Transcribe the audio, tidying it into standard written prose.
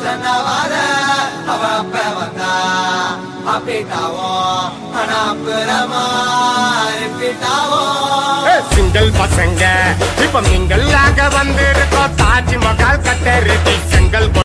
புருஷனவாத அவ அப்ப வந்தா அப்படிட்டாவோ அனாப்புறமா ரிப்பீட்டாவோ சிங்கிள் பசங்க இப்ப மிங்கல் ஆக வந்திருக்கோம் தாஜ்மஹால் கட்டருக்கு செங்கல்